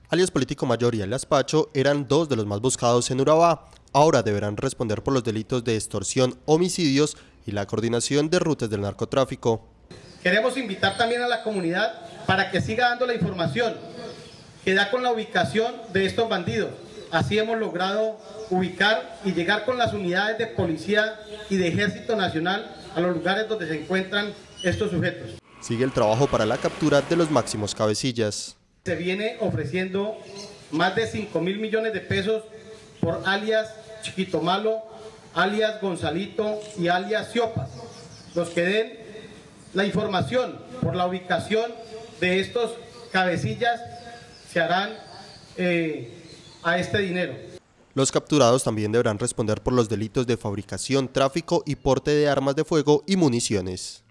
Alias Político Mayor y alias Pacho eran dos de los más buscados en Urabá. Ahora deberán responder por los delitos de extorsión, homicidios y la coordinación de rutas del narcotráfico. Queremos invitar también a la comunidad para que siga dando la información que da con la ubicación de estos bandidos. Así hemos logrado ubicar y llegar con las unidades de policía y de Ejército Nacional a los lugares donde se encuentran estos sujetos. Sigue el trabajo para la captura de los máximos cabecillas. Se viene ofreciendo más de 5.000 millones de pesos por alias Chiquito Malo, alias Gonzalito y alias Siopas. Los que den la información por la ubicación de estos cabecillas se harán a este dinero. Los capturados también deberán responder por los delitos de fabricación, tráfico y porte de armas de fuego y municiones.